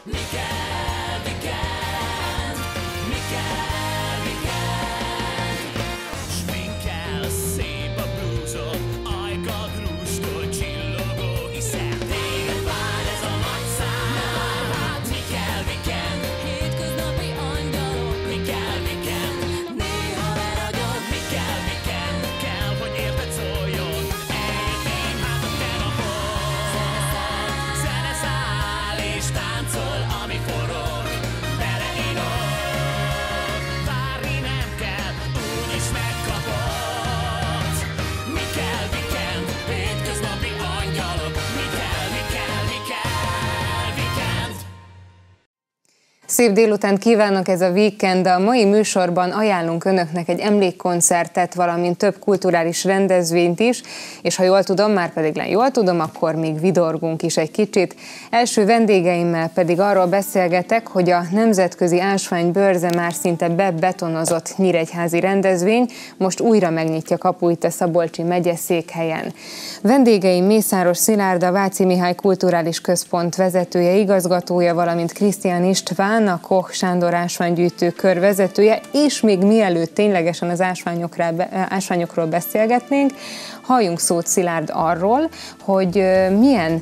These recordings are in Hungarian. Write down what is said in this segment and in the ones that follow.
Szép délután kívánok, ez a Weekend. A mai műsorban ajánlunk önöknek egy emlékkoncertet, valamint több kulturális rendezvényt is, és ha jól tudom, már pedig jól tudom, akkor még vidorgunk is egy kicsit. Első vendégeimmel pedig arról beszélgetek, hogy a Nemzetközi Ásványbörze már szinte bebetonozott nyíregyházi rendezvény most újra megnyitja kapuit a Szabolcsi megyeszékhelyen. Vendégeim Mészáros Szilárd, a Váci Mihály Kulturális Központ vezetője, igazgatója, valamint Krisztián István, a Koch Sándor ásványgyűjtő kör vezetője, és még mielőtt ténylegesen az ásványokról beszélgetnénk, halljunk szót, Szilárd, arról, hogy milyen,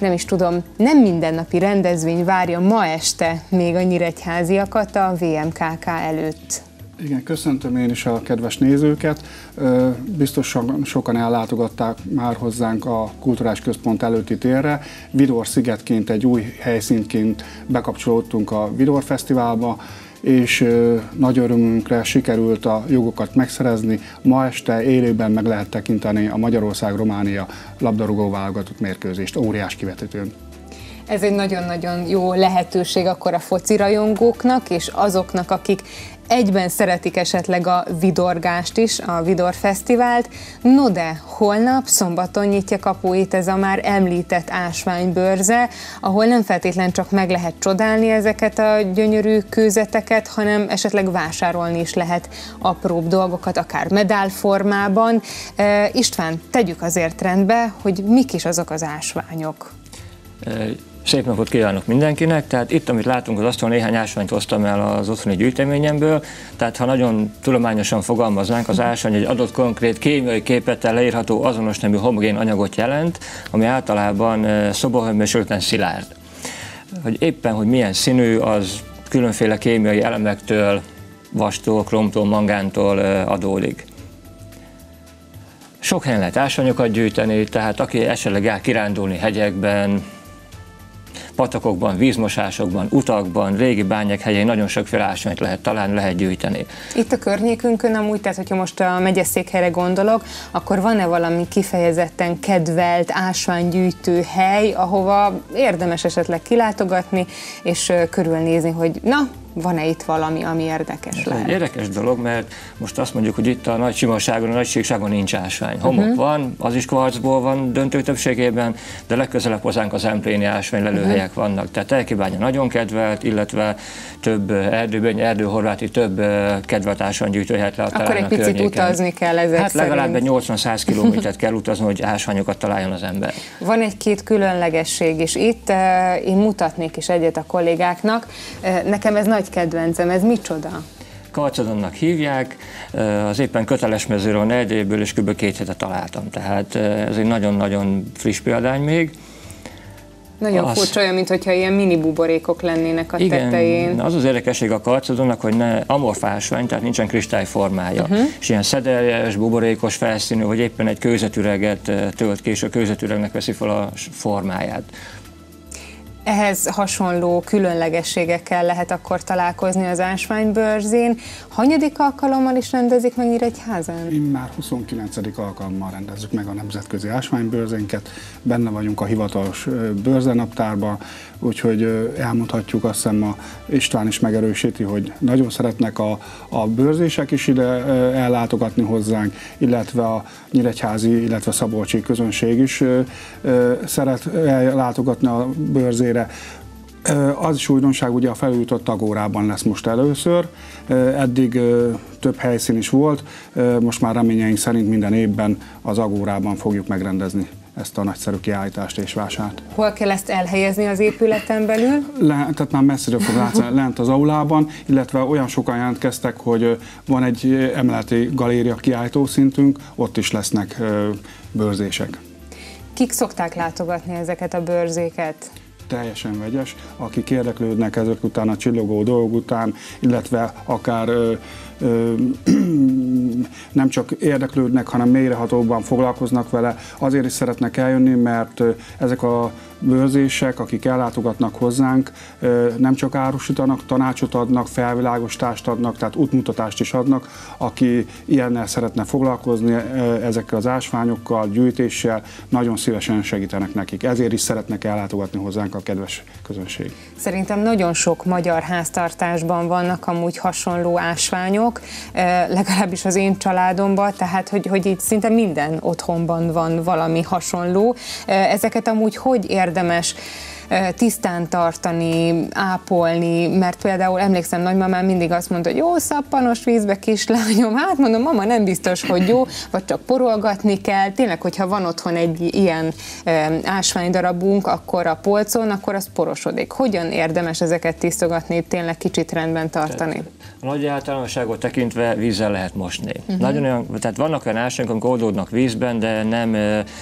nem mindennapi rendezvény várja ma este még a nyíregyháziakat a VMKK előtt. Igen, köszöntöm én is a kedves nézőket. Biztosan sokan ellátogatták már hozzánk a Kulturális Központ előtti térre. Vidor szigetként, egy új helyszínként bekapcsolódtunk a Vidor Fesztiválba, és nagy örömünkre sikerült a jogokat megszerezni. Ma este élőben meg lehet tekinteni a Magyarország-Románia labdarúgó válogatott mérkőzést óriás kivetítőn. Ez egy nagyon-nagyon jó lehetőség akkor a foci rajongóknak, és azoknak, akik egyben szeretik esetleg a vidorgást is, a Vidor Fesztivált. No de holnap szombaton nyitja kapuit ez a már említett ásványbörze, ahol nem feltétlen csak meg lehet csodálni ezeket a gyönyörű kőzeteket, hanem esetleg vásárolni is lehet apróbb dolgokat, akár medálformában. István, tegyük azért rendbe, hogy mik is azok az ásványok. Szép napot kívánok mindenkinek, tehát itt, amit látunk az asztalon, néhány ásványt hoztam el az otthoni gyűjteményemből, tehát ha nagyon tudományosan fogalmaznánk, az ásvány egy adott konkrét kémiai képlettel leírható azonos nemű homogén anyagot jelent, ami általában szoborhőmérsékleten szilárd. Hogy éppen, hogy milyen színű, az különféle kémiai elemektől, vastól, kromtól, mangántól adódik. Sok helyen lehet ásványokat gyűjteni, tehát aki esetleg jár kirándulni hegyekben, patakokban, vízmosásokban, utakban, régi bányák helyén nagyon sokféle ásványt lehet találni, lehet gyűjteni. Itt a környékünkön amúgy, tehát hogyha most a megyeszékhelyre gondolok, akkor van-e valami kifejezetten kedvelt ásványgyűjtő hely, ahova érdemes esetleg kilátogatni, és körülnézni, hogy na, van-e itt valami, ami érdekes lehet? Ez egy érdekes dolog, mert most azt mondjuk, hogy itt a nagy simaságon, a nagy síkságon nincs ásvány. Homok van, az is kvarcból van döntő többségében, de legközelebb hozzánk az empléni ásványlelőhelyek vannak. Tehát Telkibánya nagyon kedvelt, illetve több Erdőböny, Erdőhorváti több kedvelt ásványgyűjtőhelyet lehet találni a környéken. Akkor egy picit utazni kell ezek Hát legalább egy szerint. 80-100 kilométert kell utazni, hogy ásványokat találjon az ember. Van egy-két különlegesség is itt, én mutatnék is egyet a kollégáknak. Nekem ez nagy kedvencem, ez micsoda? Karcadonnak hívják, az éppen Kötelesmezőről Erdélyből és kb. 2 hete találtam, tehát ez egy nagyon-nagyon friss példány még. Nagyon furcsa, olyan, mintha ilyen mini buborékok lennének a tetején. Igen, az az érdekesség a karcadonnak, hogy ne amorf ásvány, tehát nincsen kristályformája, és ilyen szederjes, buborékos felszínű, hogy éppen egy kőzetüreget tölt ki, és a kőzetüregnek veszi fel a formáját. Ehhez hasonló különlegességekkel lehet akkor találkozni az ásványbörzén. Hanyadik alkalommal is rendezik meg Nyíregyházán? Már 29. alkalommal rendezzük meg a Nemzetközi Ásványbőrzénket. Benne vagyunk a hivatalos bőrzenaptárban, úgyhogy elmondhatjuk, azt hiszem a István is megerősíti, hogy nagyon szeretnek a bőrzések is ide ellátogatni hozzánk, illetve a nyíregyházi, illetve a szabolcsi közönség is szeret ellátogatni a bőrzére. Az is újdonság, ugye a felújított Agórában lesz most először, eddig több helyszín is volt, most már reményeink szerint minden évben az Agórában fogjuk megrendezni ezt a nagyszerű kiállítást és vásárt. Hol kell ezt elhelyezni az épületen belül? Tehát már messziről fog látszani lent az aulában, illetve olyan sokan jelentkeztek, hogy van egy emeleti galéria kiállítószintünk, ott is lesznek bőrzések. Kik szokták látogatni ezeket a bőrzéket? Teljesen vegyes, akik érdeklődnek ezek után a csillogó dolgok után, illetve akár nem csak érdeklődnek, hanem mélyrehatóbban foglalkoznak vele, azért is szeretnek eljönni, mert ezek a bőrzések, akik ellátogatnak hozzánk, nem csak árusítanak, tanácsot adnak, felvilágosítást adnak, tehát útmutatást is adnak, aki ilyennel szeretne foglalkozni, ezekkel az ásványokkal, gyűjtéssel, nagyon szívesen segítenek nekik. Ezért is szeretnek ellátogatni hozzánk a kedves közönség. Szerintem nagyon sok magyar háztartásban vannak amúgy hasonló ásványok, legalábbis az én családomban, tehát hogy itt szinte minden otthonban van valami hasonló. Ezeket amúgy hogy érdemes tisztán tartani, ápolni, mert például emlékszem, nagymamám mindig azt mondta, hogy jó, szappanos vízbe, kislányom, hát mondom, mama, nem biztos, hogy jó, vagy csak porolgatni kell. Tényleg, hogyha van otthon egy ilyen ásványdarabunk, akkor a polcon, akkor az porosodik. Hogyan érdemes ezeket tisztogatni, tényleg kicsit rendben tartani? A nagy általánosságot tekintve vízzel lehet mosni. Nagyon olyan, tehát vannak olyan ásványok, amik oldódnak vízben, de nem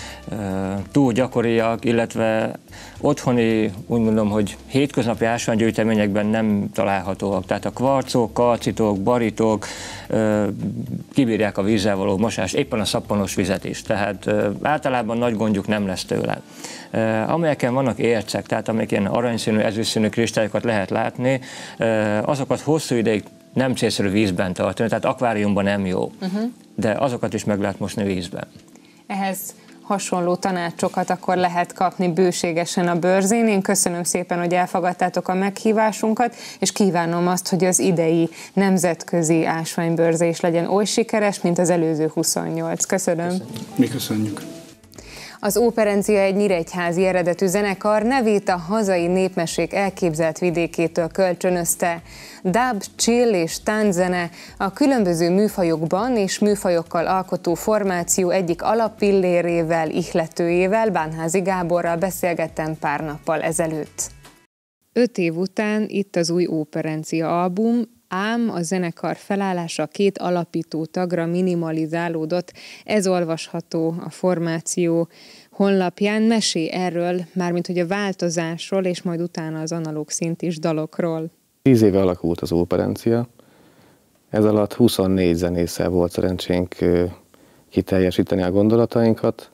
túl gyakoriak, illetve otthoni, úgy mondom, hogy hétköznapi ásványgyűjteményekben nem találhatóak. Tehát a kvarcok, kalcitok, baritok kibírják a vízzel való mosást, éppen a szappanos vizet is. Tehát általában nagy gondjuk nem lesz tőle. Amelyeken vannak ércek, tehát amelyek ilyen aranyszínű, ezüstszínű kristályokat lehet látni, azokat hosszú ideig nem célszerű vízben tartani, tehát akváriumban nem jó, de azokat is meg lehet mosni vízben. Ehhez hasonló tanácsokat akkor lehet kapni bőségesen a bőrzén. Én köszönöm szépen, hogy elfogadtátok a meghívásunkat, és kívánom azt, hogy az idei nemzetközi ásványbőrze is legyen oly sikeres, mint az előző 28. Köszönöm. Mi köszönjük. Az Óperencia egy nyíregyházi eredetű zenekar, nevét a hazai népmesék elképzelt vidékétől kölcsönözte. Dub, chill és tánczene a különböző műfajokban és műfajokkal alkotó formáció egyik alappillérével, ihletőjével, Bánházi Gáborral beszélgettem pár nappal ezelőtt. 5 év után itt az új Óperencia album, ám a zenekar felállása 2 alapító tagra minimalizálódott, ez olvasható a formáció honlapján. Mesélj erről, mármint hogy a változásról, és majd utána az analóg szintis dalokról. 10 éve alakult az Óperencia, ez alatt 24 zenésszel volt szerencsénk kiteljesíteni a gondolatainkat.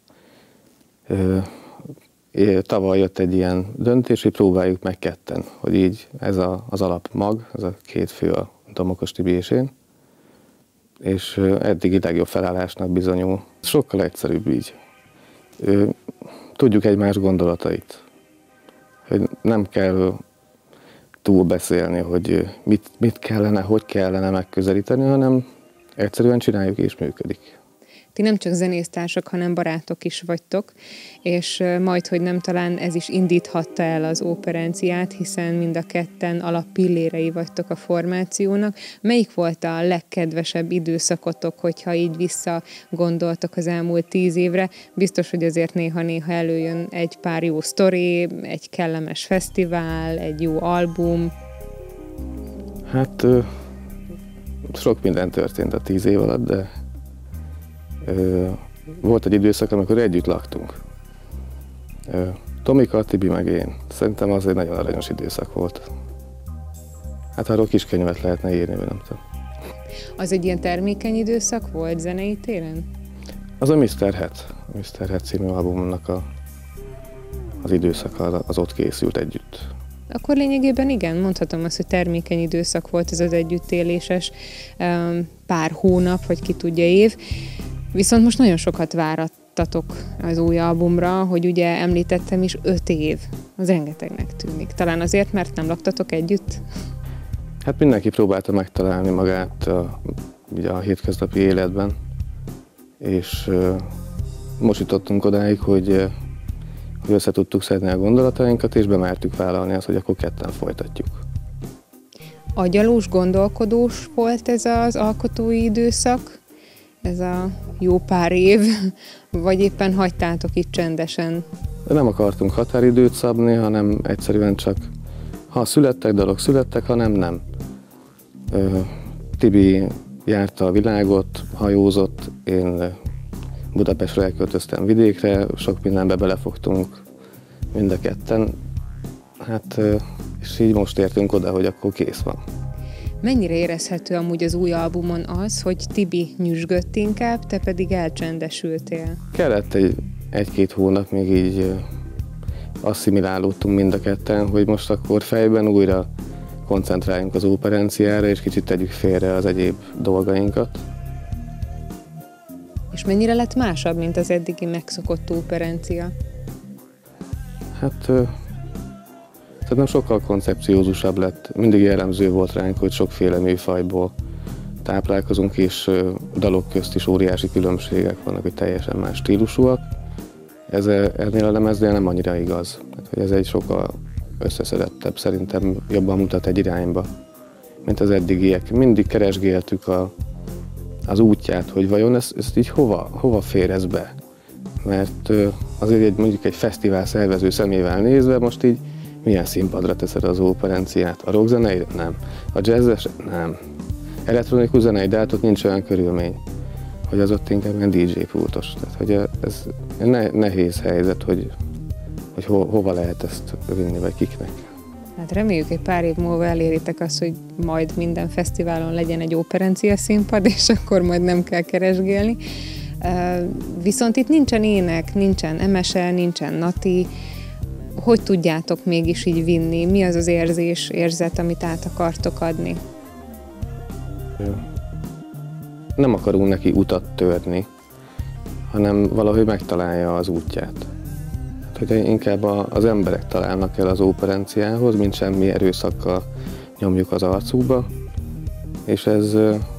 Tavaly jött egy ilyen döntés, hogy próbáljuk meg ketten, hogy így ez az alapmag, ez a 2 fő a Domokos Tibi és én, és eddigi legjobb felállásnak bizonyul. Sokkal egyszerűbb így. Tudjuk egymás gondolatait, hogy nem kell túl beszélni, hogy mit kellene, hogy kellene megközelíteni, hanem egyszerűen csináljuk és működik. Ti nem csak zenésztársak, hanem barátok is vagytok, és majdhogy nem talán ez is indíthatta el az Óperenciát, hiszen mind a ketten alappillérei vagytok a formációnak. Melyik volt a legkedvesebb időszakotok, hogyha így visszagondoltok az elmúlt 10 évre? Biztos, hogy azért néha-néha előjön egy pár jó sztori, egy kellemes fesztivál, egy jó album. Hát sok minden történt a 10 év alatt, de volt egy időszak, amikor együtt laktunk. Tomika, Tibi meg én. Szerintem az egy nagyon aranyos időszak volt. Hát arról kis könyvet lehetne írni, vagy nem tudom. Az egy ilyen termékeny időszak volt zenei téren? Az a Mr. Het. A Mr. Het című albumnak az időszaka, az ott készült együtt. Akkor lényegében igen, mondhatom azt, hogy termékeny időszak volt ez az együttéléses pár hónap, vagy ki tudja év. Viszont most nagyon sokat várattatok az új albumra, hogy ugye említettem is 5 év. Az rengetegnek tűnik. Talán azért, mert nem laktatok együtt? Hát mindenki próbálta megtalálni magát a hétköznapi életben, és most jutottunk odáig, hogy össze tudtuk szedni a gondolatainkat, és bemertük vállalni azt, hogy akkor ketten folytatjuk. Agyalós, gondolkodós volt ez az alkotói időszak, ez a jó pár év, vagy éppen hagytátok itt csendesen? De nem akartunk határidőt szabni, hanem egyszerűen csak, ha születtek dalok, születtek, hanem nem. Tibi járta a világot, hajózott, én Budapestre elköltöztem vidékre, sok mindenbe belefogtunk mind a ketten. Hát, és így most értünk oda, hogy akkor kész van. Mennyire érezhető amúgy az új albumon az, hogy Tibi nyüzsgött inkább, te pedig elcsendesültél? Kellett egy-két hónap, még így asszimilálódtunk mind a ketten, hogy most akkor fejben újra koncentráljunk az operenciára, és kicsit tegyük félre az egyéb dolgainkat. És mennyire lett másabb, mint az eddigi megszokott operencia? Hát szerintem sokkal koncepciózusabb lett. Mindig jellemző volt ránk, hogy sokféle műfajból táplálkozunk, és dalok közt is óriási különbségek vannak, hogy teljesen más stílusúak. Ennél a lemeznél nem annyira igaz. Tehát, hogy ez egy sokkal összeszedettebb, szerintem jobban mutat egy irányba, mint az eddigiek. Mindig keresgéltük az útját, hogy vajon ezt így hova fér ez be. Mert azért mondjuk egy fesztivál szervező szemével nézve most így milyen színpadra teszed az operenciát? A rockzeneire? Nem. A jazzes? Nem. Elektronikus zenei, de hát ott nincs olyan körülmény, hogy az ott inkább ilyen DJ pultos. Tehát, hogy ez nehéz helyzet, hogy hova lehet ezt vinni, vagy kiknek. Hát reméljük, egy pár év múlva eléritek azt, hogy majd minden fesztiválon legyen egy operencia színpad, és akkor majd nem kell keresgélni. Viszont itt nincsen ének, nincsen MSL, nincsen Nati. Hogy tudjátok mégis így vinni? Mi az az érzet, amit át akartok adni? Nem akarunk neki utat törni, hanem valahogy megtalálja az útját. Hogy inkább az emberek találnak el az operenciához, mint semmi erőszakkal nyomjuk az arcukba, és ez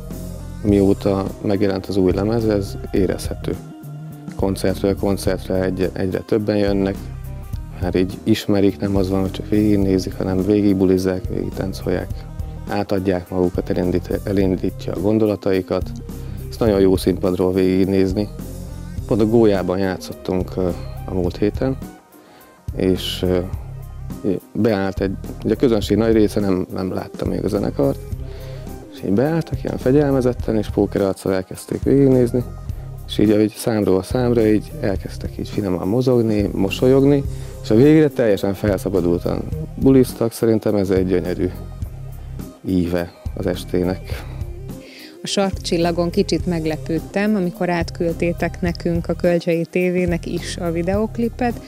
mióta megjelent az új lemez, ez érezhető. Koncertről koncertre egyre többen jönnek, már így ismerik, nem az van, hogy csak végignézik, hanem végigbulizzák, végigtáncolják, átadják magukat, elindítja a gondolataikat. Ezt nagyon jó színpadról végignézni. Pont a Gólyában játszottunk a múlt héten, és beállt ugye a közönség nagy része nem látta még a zenekart, és így beálltak ilyen fegyelmezetten, és pókerarccal elkezdték végignézni, és így ahogy számról számra így elkezdtek így finoman mozogni, mosolyogni, és a végére teljesen felszabadultan buliztak. Szerintem ez egy gyönyörű íve az estének. A Sarkcsillagon kicsit meglepődtem, amikor átküldtétek nekünk a Kölcsei TV-nek is a videóklipet.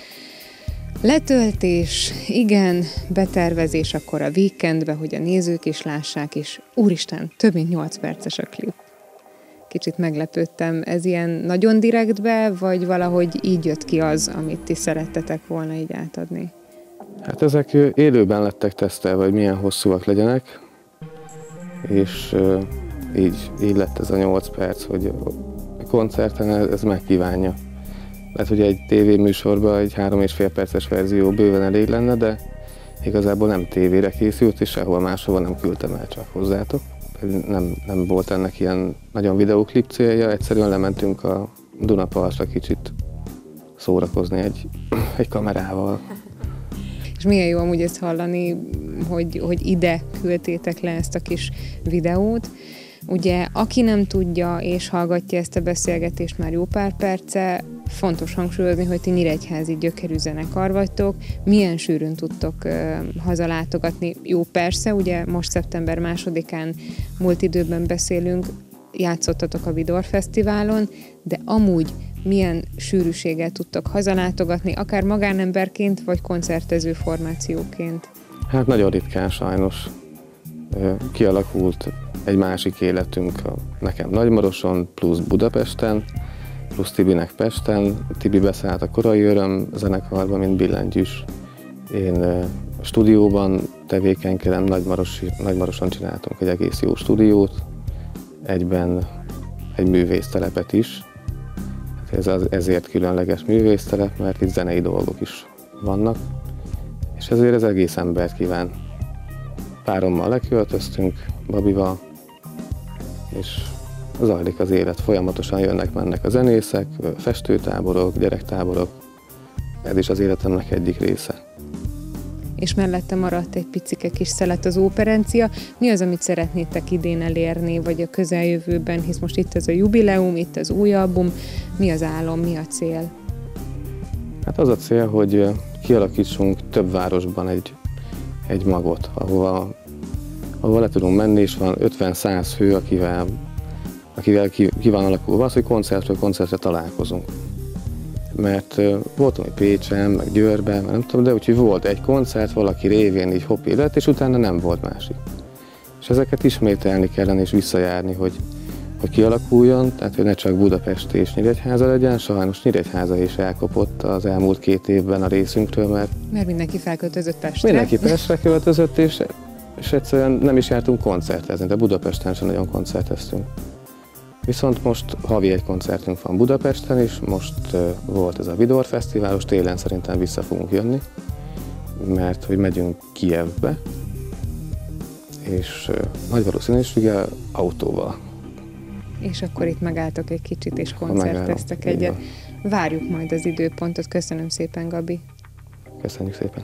Letöltés, igen, betervezés akkor a Weekendbe, hogy a nézők is lássák, és úristen, több mint 8 perces a klip. Kicsit meglepődtem. Ez ilyen nagyon direktbe, vagy valahogy így jött ki az, amit ti szerettetek volna így átadni? Hát ezek élőben lettek tesztelve, hogy milyen hosszúak legyenek, és így lett ez a 8 perc, hogy a koncerten ez megkívánja. Lehet, hogy egy tévéműsorban egy 3,5 perces verzió bőven elég lenne, de igazából nem tévére készült, és sehol máshova nem küldtem el csak hozzátok. Nem volt ennek ilyen nagyon videóklip célja, egyszerűen lementünk a Dunapartra kicsit szórakozni egy kamerával. És milyen jó amúgy ezt hallani, hogy ide küldtétek le ezt a kis videót. Ugye, aki nem tudja és hallgatja ezt a beszélgetést már jó pár perce, fontos hangsúlyozni, hogy ti nyíregyházi gyökerű zenekar vagytok. Milyen sűrűn tudtok hazalátogatni? Jó, persze, ugye most szeptember 2-án múlt időben beszélünk, játszottatok a Vidor Fesztiválon, de amúgy milyen sűrűséggel tudtok hazalátogatni, akár magánemberként, vagy koncertező formációként? Hát nagyon ritkán sajnos. Kialakult egy másik életünk nekem Nagymaroson, plusz Budapesten, plusz Tibinek Pesten. Tibi beszállt a Korai Öröm zenekarba, mint billentyűs. Én a stúdióban tevékenykedem, Nagymaroson csináltunk egy egész jó stúdiót, egyben egy művésztelepet is. Ezért különleges művésztelep, mert itt zenei dolgok is vannak, és ezért az egész embert kíván. Párommal leköltöztünk, Babival, és zajlik az élet, folyamatosan jönnek-mennek a zenészek, festőtáborok, gyerektáborok. Ez is az életemnek egyik része. És mellette maradt egy picike kis szelet az óperencia. Mi az, amit szeretnétek idén elérni, vagy a közeljövőben, hisz most itt ez a jubileum, itt az új album. Mi az álom, mi a cél? Hát az a cél, hogy kialakítsunk több városban egy magot, ahova le tudunk menni, és van 50-100 fő, akivel ki van alakulva az, hogy koncertről koncertre találkozunk. Mert voltam egy Pécsen, meg Győrben, nem tudom, de úgyhogy volt egy koncert, valaki révén így hopp lett, és utána nem volt másik. És ezeket ismételni kellene és visszajárni, hogy kialakuljon, tehát hogy ne csak Budapest és Nyíregyháza legyen, sajnos Nyíregyháza is elkopott az elmúlt 2 évben a részünkről, mert mindenki felköltözött Pestre. Mindenki Pestre költözött, és egyszerűen nem is jártunk koncertezni, de Budapesten sem nagyon koncerteztünk. Viszont most havi egy koncertünk van Budapesten is, most volt ez a Vidor Fesztiválos, télen szerintem vissza fogunk jönni, mert hogy megyünk Kijevbe, és nagy valószínűséggel autóval. És akkor itt megálltok egy kicsit, és koncerteztek egyet. Várjuk majd az időpontot. Köszönöm szépen, Gabi. Köszönjük szépen.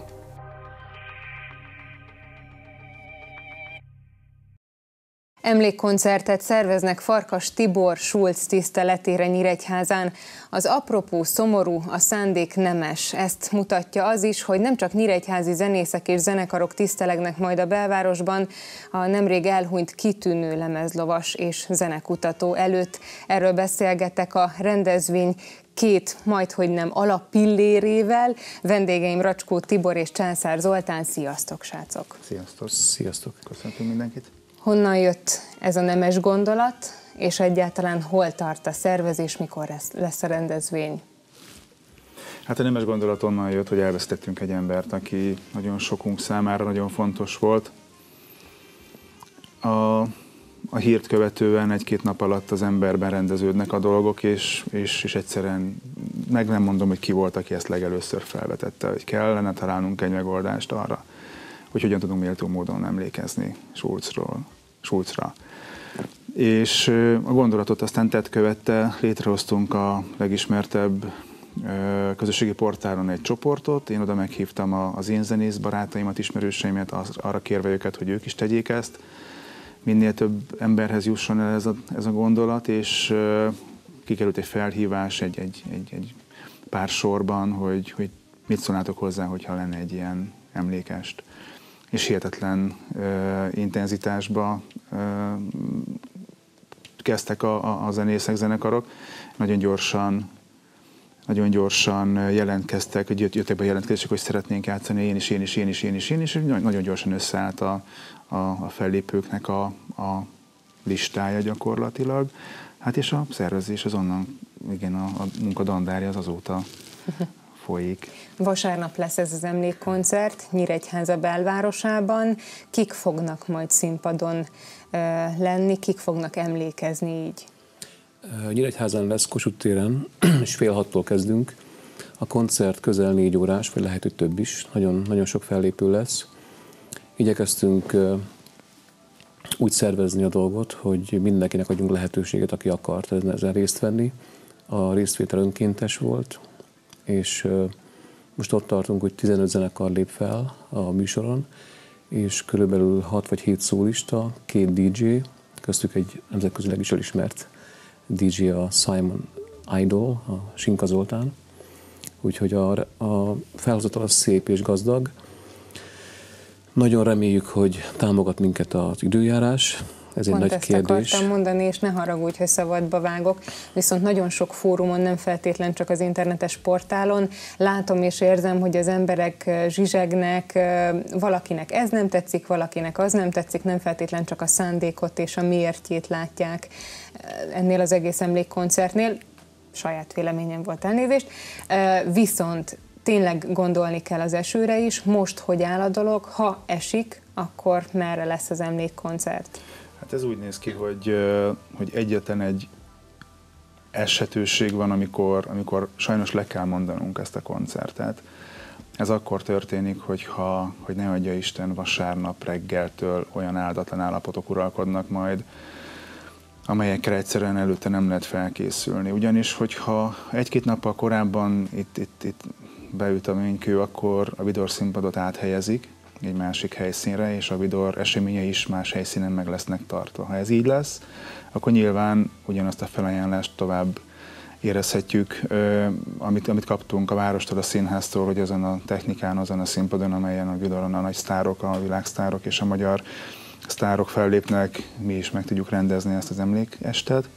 Emlékkoncertet szerveznek Farkas Tibor Schulz tiszteletére Nyíregyházán. Az apropó szomorú, a szándék nemes. Ezt mutatja az is, hogy nem csak nyíregyházi zenészek és zenekarok tisztelegnek majd a belvárosban, a nemrég elhunyt kitűnő lemezlovas és zenekutató előtt. Erről beszélgetek a rendezvény 2 majdhogy nem alappillérével. Vendégeim Racskó Tibor és Császár Zoltán. Sziasztok, srácok! Sziasztok! Sziasztok! Köszöntünk mindenkit! Honnan jött ez a nemes gondolat, és egyáltalán hol tart a szervezés, mikor lesz a rendezvény? Hát a nemes gondolat onnan jött, hogy elvesztettünk egy embert, aki nagyon sokunk számára nagyon fontos volt. A hírt követően 1-2 nap alatt az emberben rendeződnek a dolgok, és egyszerűen meg nem mondom, hogy ki volt, aki ezt legelőször felvetette, hogy kellene találnunk egy megoldást arra, hogy hogyan tudunk méltó módon emlékezni Schulzra. És a gondolatot aztán tett követte, létrehoztunk a legismertebb közösségi portálon egy csoportot, én oda meghívtam az én zenész barátaimat, ismerőseimet, arra kérve őket, hogy ők is tegyék ezt, minél több emberhez jusson el ez a gondolat, és kikerült egy felhívás egy pár sorban, hogy mit szólnátok hozzá, hogyha lenne egy ilyen emlékest. És hihetetlen intenzitásba kezdtek a zenészek, zenekarok. Nagyon gyorsan jelentkeztek, hogy jöttek be jelentkezések, hogy szeretnénk játszani, én is, és nagyon gyorsan összeállt a fellépőknek a listája gyakorlatilag. Hát és a szervezés azonnan, igen, a munka dandárja az azóta folyik. Vasárnap lesz ez az emlékkoncert Nyíregyháza belvárosában. Kik fognak majd színpadon lenni, kik fognak emlékezni így? Nyíregyházán lesz, Kossuth téren, és 5:30-tól kezdünk. A koncert közel 4 órás, vagy lehet, hogy több is. Nagyon, nagyon sok fellépő lesz. Igyekeztünk úgy szervezni a dolgot, hogy mindenkinek adjunk lehetőséget, aki akart ezen részt venni. A részvétel önkéntes volt, és most ott tartunk, hogy 15 zenekar lép fel a műsoron, és körülbelül 6 vagy 7 szólista, 2 DJ, köztük egy nemzetközileg is elismert DJ, a Simon Idol, a Sinka Zoltán. Úgyhogy a felhozatal az szép és gazdag. Nagyon reméljük, hogy támogat minket az időjárás. Ez egy nagy kérdés. Akartam mondani, és ne haragudj, hogy szabadba vágok, viszont nagyon sok fórumon, nem feltétlen csak az internetes portálon látom és érzem, hogy az emberek zsizsegnek, valakinek ez nem tetszik, valakinek az nem tetszik, nem feltétlen csak a szándékot és a miértjét látják ennél az egész emlékkoncertnél. Saját véleményem volt, elnézést. Viszont tényleg gondolni kell az esőre is. Most hogy áll a dolog? Ha esik, akkor merre lesz az emlékkoncert? Hát ez úgy néz ki, hogy egyetlen egy esetőség van, amikor sajnos le kell mondanunk ezt a koncertet. Ez akkor történik, hogy ne adja Isten, vasárnap reggeltől olyan áldatlan állapotok uralkodnak majd, amelyekre egyszerűen előtte nem lehet felkészülni. Ugyanis, hogyha egy-két nappal korábban itt beüt a mennykő, akkor a Vidor színpadot áthelyezik egy másik helyszínre, és a Vidor eseményei is más helyszínen meg lesznek tartva. Ha ez így lesz, akkor nyilván ugyanazt a felajánlást tovább érezhetjük, amit kaptunk a várostól, a színháztól, hogy azon a technikán, azon a színpadon, amelyen a Vidoron a nagy sztárok, a világsztárok és a magyar sztárok fellépnek, mi is meg tudjuk rendezni ezt az emlékestet.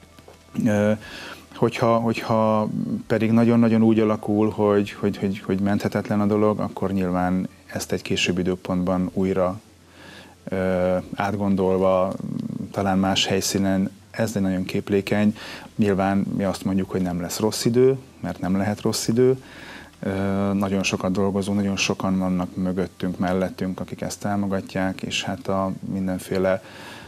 Hogyha pedig nagyon-nagyon úgy alakul, hogy menthetetlen a dolog, akkor nyilván ezt egy későbbi időpontban újra átgondolva, talán más helyszínen, ez egy nagyon képlékeny. Nyilván mi azt mondjuk, hogy nem lesz rossz idő, mert nem lehet rossz idő. Nagyon sokat dolgozunk, nagyon sokan vannak mögöttünk, mellettünk, akik ezt támogatják, és hát a mindenféle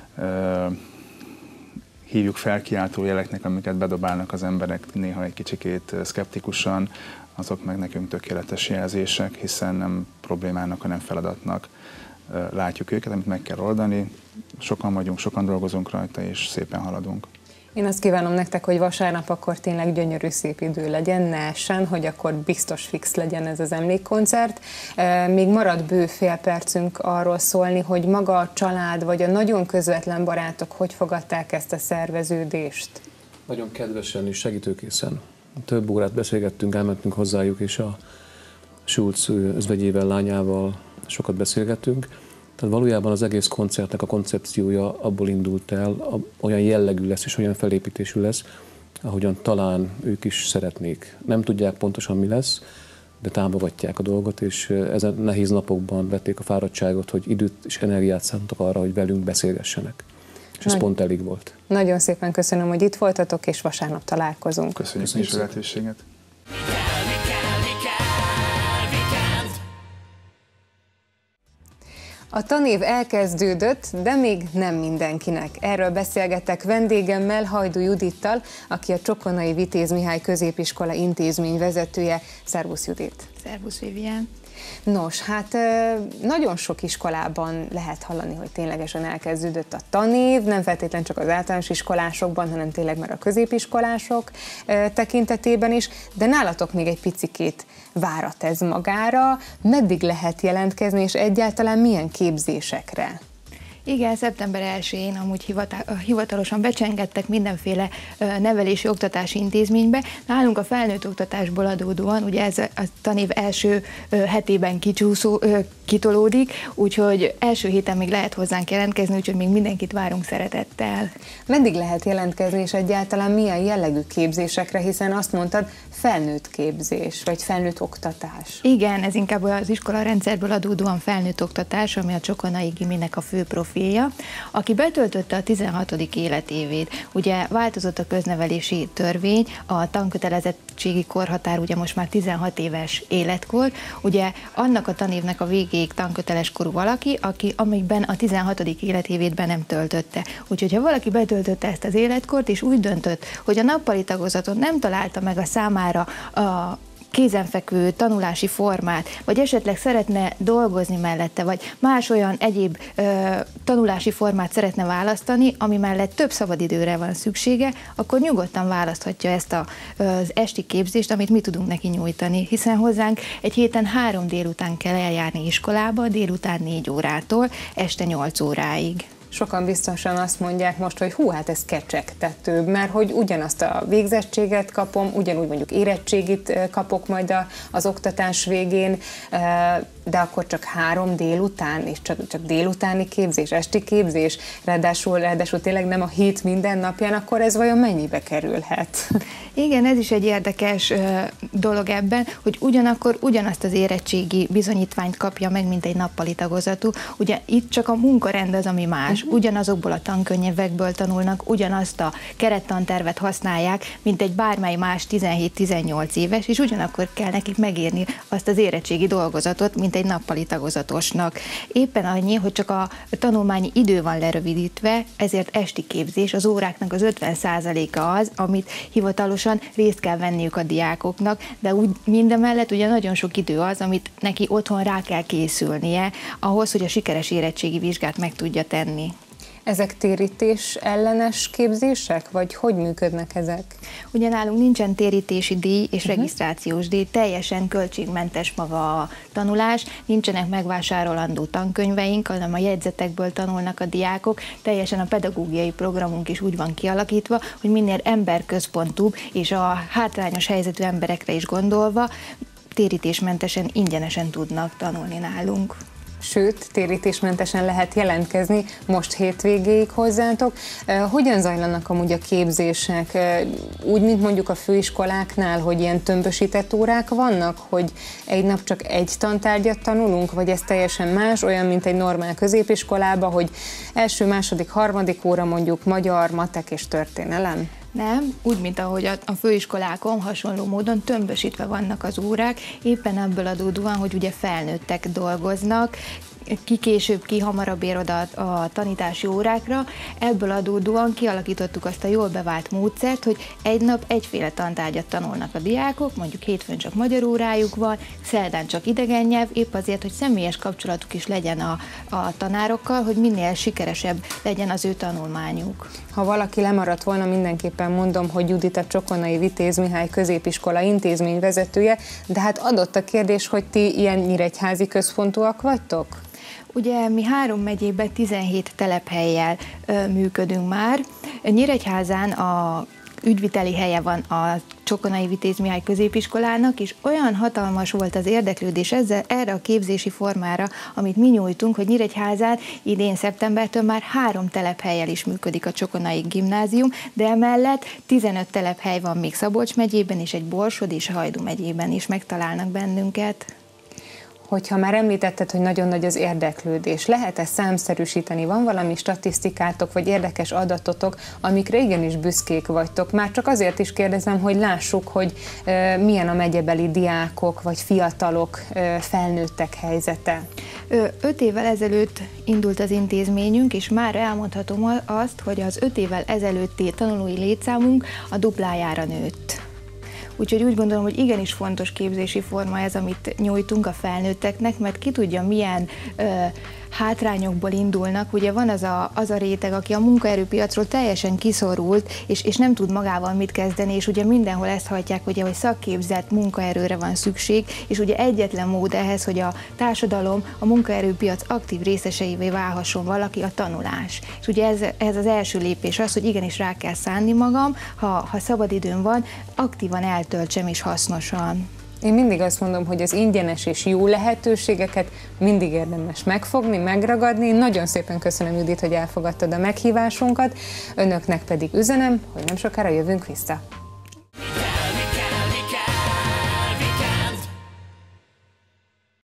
hívjuk felkiáltó jeleknek, amiket bedobálnak az emberek néha egy kicsikét szkeptikusan, azok meg nekünk tökéletes jelzések, hiszen nem problémának, hanem feladatnak látjuk őket, amit meg kell oldani. Sokan vagyunk, sokan dolgozunk rajta, és szépen haladunk. Én azt kívánom nektek, hogy vasárnap akkor tényleg gyönyörű szép idő legyen, ne essen, hogy akkor biztos fix legyen ez az emlékkoncert. Még marad bő fél percünk arról szólni, hogy maga a család vagy a nagyon közvetlen barátok hogy fogadták ezt a szerveződést? Nagyon kedvesen és segítőkészen. Több órát beszélgettünk, elmentünk hozzájuk, és a Schulz özvegyével, lányával sokat beszélgettünk. Tehát valójában az egész koncertnek a koncepciója abból indult el, olyan jellegű lesz és olyan felépítésű lesz, ahogyan talán ők is szeretnék. Nem tudják pontosan mi lesz, de támogatják a dolgot, és ezen nehéz napokban vették a fáradtságot, hogy időt és energiát szántak arra, hogy velünk beszélgessenek. És ez pont elég volt. Nagyon szépen köszönöm, hogy itt voltatok, és vasárnap találkozunk. Köszönjük is a lehetőséget. A tanév elkezdődött, de még nem mindenkinek. Erről beszélgetek vendégemmel, Hajdú Judittal, aki a Csokonai Vitéz Mihály Középiskola intézmény vezetője. Szervusz, Judit! Szervusz, Vivian! Nos, hát nagyon sok iskolában lehet hallani, hogy ténylegesen elkezdődött a tanév, nem feltétlenül csak az általános iskolásokban, hanem tényleg már a középiskolások tekintetében is, de nálatok még egy picikét várat ez magára. Meddig lehet jelentkezni, és egyáltalán milyen képzésekre? Igen, szeptember 1-én amúgy hivatalosan becsengettek mindenféle nevelési oktatási intézménybe. Nálunk a felnőtt oktatásból adódóan, ugye ez a tanév első hetében kitolódik, úgyhogy első héten még lehet hozzánk jelentkezni, úgyhogy még mindenkit várunk szeretettel. Meddig lehet jelentkezni, és egyáltalán milyen jellegű képzésekre, hiszen azt mondtad, felnőtt képzés, vagy felnőtt oktatás? Igen, ez inkább az iskola rendszerből adódóan felnőtt oktatás, ami a Csokonai Giminek a fő profilja. Aki betöltötte a 16. életévét, ugye változott a köznevelési törvény, a tankötelezettségi korhatár ugye most már 16 éves életkor, ugye annak a tanévnek a végéig tanköteles korú valaki, amikben a 16. életévét be nem töltötte. Úgyhogy ha valaki betöltötte ezt az életkort, és úgy döntött, hogy a nappali tagozaton nem találta meg a számára a kézenfekvő tanulási formát, vagy esetleg szeretne dolgozni mellette, vagy más olyan egyéb tanulási formát szeretne választani, ami mellett több szabadidőre van szüksége, akkor nyugodtan választhatja ezt az esti képzést, amit mi tudunk neki nyújtani, hiszen hozzánk egy héten 3 délután kell eljárni iskolába, délután 4 órától este 8 óráig. Sokan biztosan azt mondják most, hogy hú, hát ez kecsegtetőbb, mert hogy ugyanazt a végzettséget kapom, ugyanúgy mondjuk érettségit kapok majd az oktatás végén, de akkor csak 3 délután, és csak délutáni képzés, esti képzés, ráadásul tényleg nem a hét minden napján, akkor ez vajon mennyibe kerülhet? Igen, ez is egy érdekes dolog ebben, hogy ugyanakkor ugyanazt az érettségi bizonyítványt kapja meg, mint egy nappali tagozatú. Ugye itt csak a munkarend az, ami más. Ugyanazokból a tankönyvekből tanulnak, ugyanazt a kerettantervet használják, mint egy bármely más 17-18 éves, és ugyanakkor kell nekik megírni azt az érettségi dolgozatot, mint egy nappali tagozatosnak. Éppen annyi, hogy csak a tanulmányi idő van lerövidítve, ezért esti képzés, az óráknak az 50%-a az, amit hivatalosan részt kell venniük a diákoknak, de úgy mindemellett ugye nagyon sok idő az, amit neki otthon rá kell készülnie, ahhoz, hogy a sikeres érettségi vizsgát meg tudja tenni. Ezek térítés ellenes képzések, vagy hogy működnek ezek? Ugye nálunk nincsen térítési díj és regisztrációs díj, teljesen költségmentes maga a tanulás, nincsenek megvásárolandó tankönyveink, hanem a jegyzetekből tanulnak a diákok, teljesen a pedagógiai programunk is úgy van kialakítva, hogy minél emberközpontúbb és a hátrányos helyzetű emberekre is gondolva térítésmentesen, ingyenesen tudnak tanulni nálunk. Sőt, térítésmentesen lehet jelentkezni most hétvégéig hozzátok. Hogyan zajlanak amúgy a képzések? Úgy, mint mondjuk a főiskoláknál, hogy ilyen tömbösített órák vannak, hogy egy nap csak egy tantárgyat tanulunk, vagy ez teljesen más, olyan, mint egy normál középiskolába, hogy első, második, harmadik óra mondjuk magyar, matek és történelem? Nem, úgy, mint ahogy a főiskolákon hasonló módon tömbösítve vannak az órák, éppen ebből adódóan, hogy ugye felnőttek dolgoznak, ki később, ki hamarabb ér oda a tanítási órákra, ebből adódóan kialakítottuk azt a jól bevált módszert, hogy egy nap egyféle tantárgyat tanulnak a diákok, mondjuk hétfőn csak magyar órájuk van, szerdán csak idegen nyelv, épp azért, hogy személyes kapcsolatuk is legyen a tanárokkal, hogy minél sikeresebb legyen az ő tanulmányuk. Ha valaki lemaradt volna, mindenképpen mondom, hogy Judit a Csokonai Vitéz Mihály középiskola intézményvezetője, de hát adott a kérdés, hogy ti ilyen nyíregyházi központúak vagytok? Ugye mi 3 megyében 17 telephellyel működünk már. Nyíregyházán a ügyviteli helye van a Csokonai Vitéz Mihály középiskolának, és olyan hatalmas volt az érdeklődés erre a képzési formára, amit mi nyújtunk, hogy Nyíregyházán idén szeptembertől már 3 telephellyel is működik a Csokonai Gimnázium, de emellett 15 telephely van még Szabolcs megyében, és egy Borsod és Hajdú megyében is megtalálnak bennünket. Hogyha már említetted, hogy nagyon nagy az érdeklődés, lehet-e számszerűsíteni? Van valami statisztikátok, vagy érdekes adatotok, amikre igenis büszkék vagytok? Már csak azért is kérdezem, hogy lássuk, hogy milyen a megyebeli diákok, vagy fiatalok, felnőttek helyzete. 5 évvel ezelőtt indult az intézményünk, és már elmondhatom azt, hogy az 5 évvel ezelőtti tanulói létszámunk a duplájára nőtt. Úgyhogy úgy gondolom, hogy igenis fontos képzési forma ez, amit nyújtunk a felnőtteknek, mert ki tudja, milyen hátrányokból indulnak. Ugye van az a réteg, aki a munkaerőpiacról teljesen kiszorult, és nem tud magával mit kezdeni, és ugye mindenhol ezt hallják, ugye, hogy szakképzett munkaerőre van szükség, és ugye egyetlen mód ehhez, hogy a társadalom, a munkaerőpiac aktív részeseivé válhasson valaki, a tanulás. És ugye ez az első lépés az, hogy igenis rá kell szánni magam, ha szabadidőm van, aktívan eltöltsem és hasznosan. Én mindig azt mondom, hogy az ingyenes és jó lehetőségeket mindig érdemes megfogni, megragadni. Nagyon szépen köszönöm, Judit, hogy elfogadtad a meghívásunkat, önöknek pedig üzenem, hogy nem sokára jövünk vissza.